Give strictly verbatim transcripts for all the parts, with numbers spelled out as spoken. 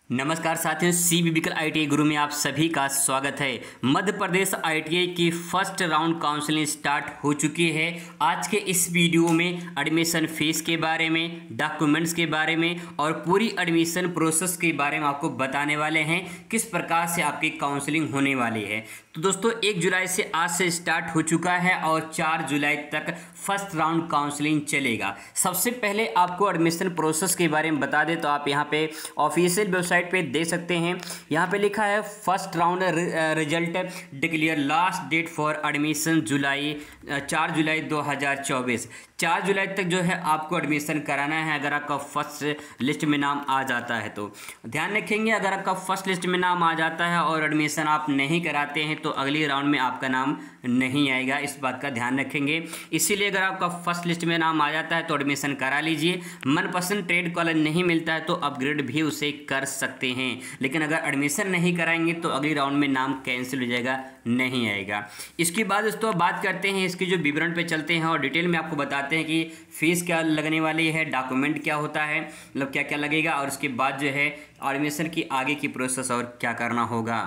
नमस्कार साथियों, सी बिबिकल I T I गुरु में आप सभी का स्वागत है। Madhya Pradesh I T I की फर्स्ट राउंड काउंसलिंग स्टार्ट हो चुकी है। आज के इस वीडियो में एडमिशन फीस के बारे में, डॉक्यूमेंट्स के बारे में और पूरी एडमिशन प्रोसेस के बारे में आपको बताने वाले हैं, किस प्रकार से आपकी काउंसलिंग होने वाली है। तो दोस्तों एक जुलाई से आज से स्टार्ट हो चुका है और चार जुलाई तक फर्स्ट राउंड काउंसलिंग चलेगा। सबसे पहले आपको एडमिशन प्रोसेस के बारे में बता दें तो आप यहाँ पे ऑफिशियल वेबसाइट पे दे सकते हैं। यहाँ पे लिखा है first round result declare last date for admission जुलाई चार जुलाई दो हज़ार चौबीस। चार जुलाई तक जो है आपको एडमिशन कराना है अगर आपका फर्स्ट लिस्ट में नाम आ जाता है। तो ध्यान रखेंगे, अगर आपका फर्स्ट लिस्ट में नाम आ जाता है और एडमिशन आप नहीं कराते हैं तो अगली राउंड में आपका नाम नहीं आएगा, इस बात का ध्यान रखेंगे। इसीलिए अगर आपका फर्स्ट लिस्ट में नाम आ जाता है तो एडमिशन करा लीजिए। मनपसंद ट्रेड कॉलेज नहीं मिलता है तो अपग्रेड भी उसे कर सकते हैं, लेकिन अगर एडमिशन नहीं कराएंगे तो अगली राउंड में नाम कैंसिल हो जाएगा, नहीं आएगा। इसके बाद दोस्तों बात करते हैं इसके जो विवरण पे चलते हैं और डिटेल में आपको बताते हैं कि फीस क्या लगने वाली है, डॉक्यूमेंट क्या होता है, मतलब क्या क्या लगेगा और उसके बाद जो है एडमिशन की आगे की प्रोसेस और क्या करना होगा।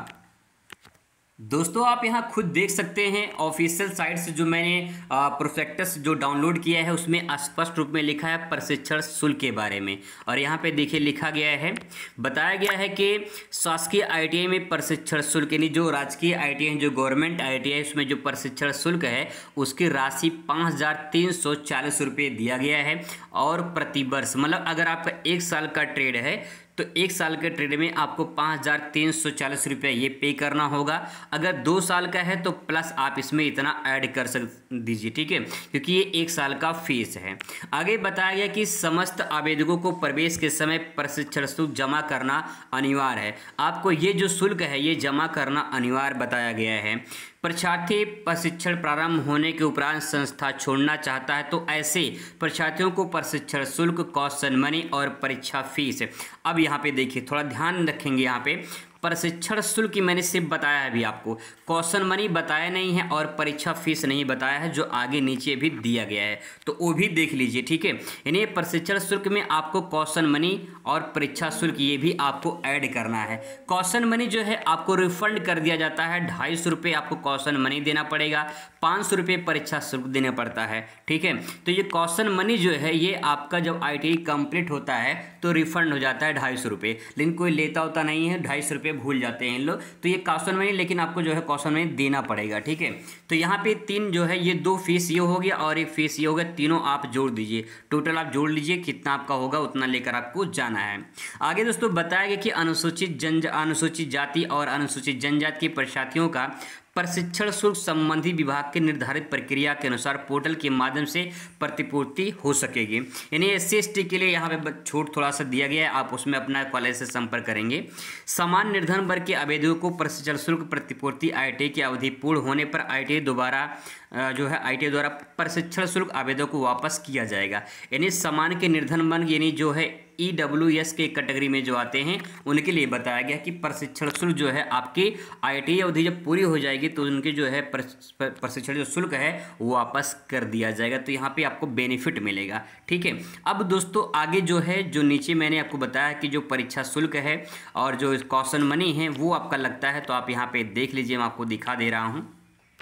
दोस्तों आप यहाँ खुद देख सकते हैं ऑफिशियल साइट से जो मैंने प्रोस्पेक्टस जो डाउनलोड किया है उसमें स्पष्ट रूप में लिखा है प्रशिक्षण शुल्क के बारे में। और यहाँ पे देखिए लिखा गया है, बताया गया है कि शासकीय आई टी आई में प्रशिक्षण शुल्क यानी जो राजकीय आई टी आई जो गवर्नमेंट आई टी आई उसमें जो प्रशिक्षण शुल्क है उसकी राशि पाँच हज़ार तीन सौ चालीस रुपये दिया गया है। और प्रतिवर्ष मतलब अगर आपका एक साल का ट्रेड है तो एक साल के ट्रेड में आपको पाँच हज़ार तीन सौ चालीस रुपये ये पे करना होगा। अगर दो साल का है तो प्लस आप इसमें इतना ऐड कर सक दीजिए, ठीक है, क्योंकि ये एक साल का फीस है। आगे बताया गया कि समस्त आवेदकों को प्रवेश के समय प्रशिक्षण शुल्क जमा करना अनिवार्य है। आपको ये जो शुल्क है ये जमा करना अनिवार्य बताया गया है। परीक्षार्थी प्रशिक्षण प्रारंभ होने के उपरांत संस्था छोड़ना चाहता है तो ऐसे परीक्षार्थियों को प्रशिक्षण शुल्क, कौशल मनी और परीक्षा फीस। अब यहाँ पे देखिए थोड़ा ध्यान रखेंगे, यहाँ पे प्रशिक्षण शुल्क की मैंने सिर्फ बताया है अभी आपको, कौशल मनी बताया नहीं है और परीक्षा फीस नहीं बताया है, जो आगे नीचे भी दिया गया है तो वो भी देख लीजिए, ठीक है। यानी प्रशिक्षण शुल्क में आपको कौशल मनी और परीक्षा शुल्क ये भी आपको ऐड करना है। कौशल मनी जो है आपको रिफंड कर दिया जाता है, ढाई सौ रुपये आपको कौशल मनी देना पड़ेगा, पाँच सौ रुपये परीक्षा शुल्क देना पड़ता है, ठीक है। तो ये कौशल मनी जो है ये आपका जब आई टी आई कंप्लीट होता है तो रिफंड हो जाता है ढाई सौ रुपये, लेकिन कोई लेता होता नहीं है, ढाई सौ रुपये भूल जाते हैं इन लोग, तो ये कौशल मनी लेकिन आपको जो है कौशल मनी देना पड़ेगा, ठीक है। तो यहाँ पे तीन जो है ये दो फीस ये हो गया और एक फीस ये हो गया, तीनों आप जोड़ दीजिए, टोटल आप जोड़ लीजिए कितना आपका होगा उतना लेकर आपको जाना है। आगे दोस्तों बताया गया कि अनुसूचित जन अनुसूचित जाति और अनुसूचित जनजाति के परीक्षार्थियों का प्रशिक्षण शुल्क संबंधी विभाग के निर्धारित प्रक्रिया के अनुसार पोर्टल के माध्यम से प्रतिपूर्ति हो सकेगी। यानी एस सी एस टी के लिए यहाँ पे छूट थोड़ा सा दिया गया है, आप उसमें अपना कॉलेज से संपर्क करेंगे। समान निर्धन वर्ग के आवेदकों को प्रशिक्षण शुल्क प्रतिपूर्ति आई टी आई की अवधि पूर्ण होने पर आई टी आई दोबारा जो है आई टी आई द्वारा प्रशिक्षण शुल्क आवेदकों को वापस किया जाएगा। यानी समान के निर्धन वर्ग यानी जो है ई डब्ल्यू एस के कैटेगरी में जो आते हैं उनके लिए बताया गया कि प्रशिक्षण शुल्क जो है आपकी आई टी आई अवधि जब पूरी हो जाएगी तो उनके जो है प्रशिक्षण जो शुल्क है वो वापस कर दिया जाएगा। तो यहाँ पे आपको बेनिफिट मिलेगा, ठीक है। अब दोस्तों आगे जो है जो नीचे मैंने आपको बताया कि जो परीक्षा शुल्क है और जो कौशल मनी है वो आपका लगता है, तो आप यहाँ पे देख लीजिए, मैं आपको दिखा दे रहा हूँ।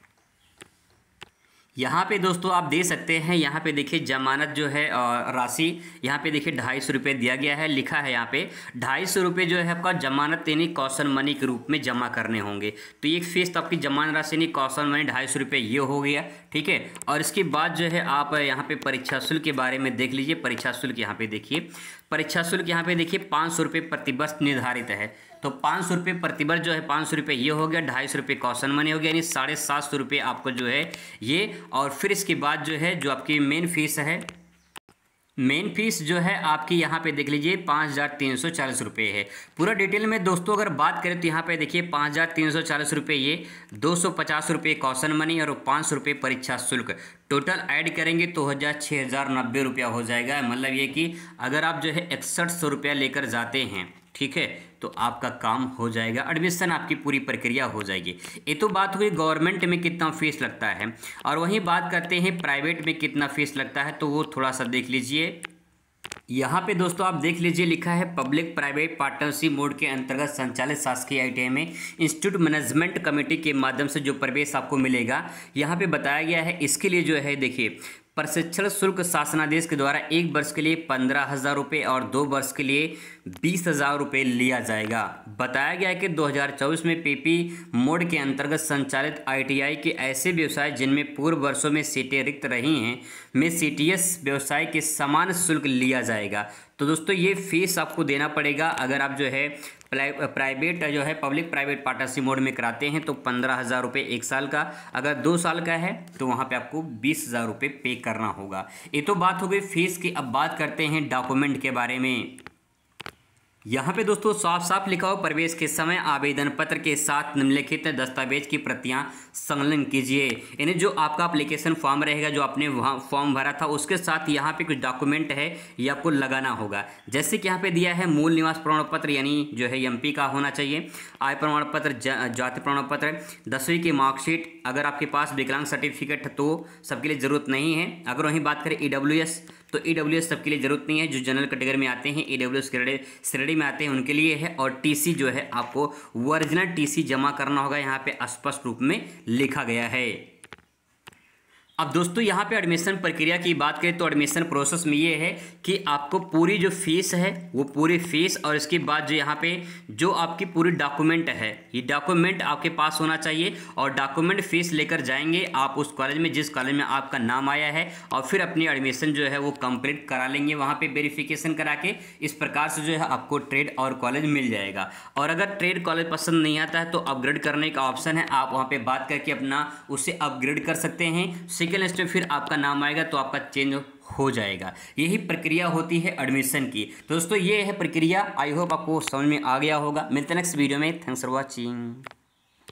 यहाँ पे दोस्तों आप दे सकते हैं, यहाँ पे देखिए जमानत जो है राशि यहाँ पे देखिए ढाई सौ रुपये दिया गया है, लिखा है यहाँ पे ढाई सौ रुपये जो है आपका जमानत यानी कौशल मनी के रूप में जमा करने होंगे। तो एक फीस तो आपकी जमानत राशि यानी कौशल मनी ढाई सौ रुपये ये हो गया, ठीक है। और इसके बाद जो है आप यहाँ पे परीक्षा शुल्क के बारे में देख लीजिए। परीक्षा शुल्क यहाँ पे देखिए, परीक्षा शुल्क यहाँ पे देखिए पाँच सौ रुपये प्रतिवर्ष निर्धारित है। तो पाँच सौ रुपये प्रतिवर्ष जो है पाँच सौ रुपये ये हो गया, ढाई सौ रुपये कौशल मनी हो गया, यानी साढ़े सात सौ रुपये आपको जो है ये। और फिर इसके बाद जो है जो आपकी मेन फीस है, मेन फीस जो है आपकी यहाँ पे देख लीजिए पाँच हज़ार तीन सौ चालीस रुपये है। पूरा डिटेल में दोस्तों अगर बात करें तो यहाँ पे देखिए पाँच हज़ार तीन सौ चालीस रुपये ये, दो सौ पचास रुपये कौशल मनी और पाँच सौ रुपये परीक्षा शुल्क, टोटल ऐड करेंगे तो हज़ार छः हज़ार नब्बे रुपया हो जाएगा। मतलब ये कि अगर आप जो है इकसठ सौ रुपया लेकर जाते हैं, ठीक है, तो आपका काम हो जाएगा, एडमिशन आपकी पूरी प्रक्रिया हो जाएगी। ये तो बात हुई गवर्नमेंट में कितना फीस लगता है, और वहीं बात करते हैं प्राइवेट में कितना फीस लगता है, तो वो थोड़ा सा देख लीजिए। यहाँ पे दोस्तों आप देख लीजिए, लिखा है पब्लिक प्राइवेट पार्टनरशिप मोड के अंतर्गत संचालित शासकीय आईटीआई में इंस्टीट्यूट मैनेजमेंट कमेटी के माध्यम से जो प्रवेश आपको मिलेगा, यहाँ पे बताया गया है। इसके लिए जो है देखिए, प्रशिक्षण शुल्क शासनादेश के द्वारा एक वर्ष के लिए पंद्रह हज़ार रुपये और दो वर्ष के लिए बीस हज़ार रुपये लिया जाएगा। बताया गया है कि दो हज़ार चौबीस में पीपी मोड के अंतर्गत संचालित आईटीआई के ऐसे व्यवसाय जिनमें पूर्व वर्षों में सीटें रिक्त रही हैं में सीटीएस व्यवसाय के समान शुल्क लिया जाएगा। तो दोस्तों ये फीस आपको देना पड़ेगा। अगर आप जो है प्राइवेट जो है पब्लिक प्राइवेट पार्टनरशिप मोड में कराते हैं तो पंद्रह हज़ार रुपये एक साल का, अगर दो साल का है तो वहाँ पे आपको बीस हज़ार रुपये पे करना होगा। ये तो बात हो गई फीस की। अब बात करते हैं डॉक्यूमेंट के बारे में। यहाँ पे दोस्तों साफ साफ लिखा हो, प्रवेश के समय आवेदन पत्र के साथ निम्नलिखित दस्तावेज की प्रतियां संलग्न कीजिए। यानी जो आपका एप्लीकेशन फॉर्म रहेगा, जो आपने वहाँ फॉर्म भरा था, उसके साथ यहाँ पे कुछ डॉक्यूमेंट है ये आपको लगाना होगा। जैसे कि यहाँ पे दिया है मूल निवास प्रमाण पत्र यानी जो है एमपी का होना चाहिए, आय प्रमाण पत्र, जाति प्रमाण पत्र, दसवीं की मार्कशीट। अगर आपके पास विकलांग सर्टिफिकेट है तो सबके लिए ज़रूरत नहीं है। अगर वहीं बात करें ईडब्ल्यूएस तो ईडब्ल्यूएस सबके लिए ज़रूरत नहीं है। जो जनरल कैटेगरी में आते हैं, ईडब्ल्यूएस श्रेणी श्रेणी में आते हैं, उनके लिए है। और टीसी जो है आपको ओरिजिनल टीसी जमा करना होगा, यहाँ पे स्पष्ट रूप में लिखा गया है। अब दोस्तों यहाँ पे एडमिशन प्रक्रिया की बात करें तो एडमिशन प्रोसेस में ये है कि आपको पूरी जो फीस है वो पूरी फीस, और इसके बाद जो यहाँ पे जो आपकी पूरी डॉक्यूमेंट है, ये डॉक्यूमेंट आपके पास होना चाहिए। और डॉक्यूमेंट फीस लेकर जाएंगे आप उस कॉलेज में जिस कॉलेज में आपका नाम आया है, और फिर अपनी एडमिशन जो है वो कंप्लीट करा लेंगे वहाँ पे वेरिफिकेशन करा के। इस प्रकार से जो है आपको ट्रेड और कॉलेज मिल जाएगा। और अगर ट्रेड कॉलेज पसंद नहीं आता है तो अपग्रेड करने का ऑप्शन है, आप वहाँ पर बात करके अपना उससे अपग्रेड कर सकते हैं। सेकेंड लिस्ट में फिर आपका नाम आएगा तो आपका चेंज हो जाएगा। यही प्रक्रिया होती है एडमिशन की। दोस्तों ये है प्रक्रिया। आई होप आपको समझ में आ गया होगा। मिलते हैं नेक्स्ट वीडियो में। Thanks for watching.